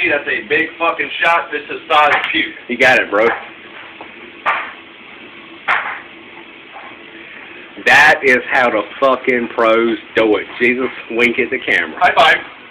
whiskey. That's a big fucking shot. This is size puke. You got it, bro. That is how the fucking pros do it. Jesus, wink at the camera. High five.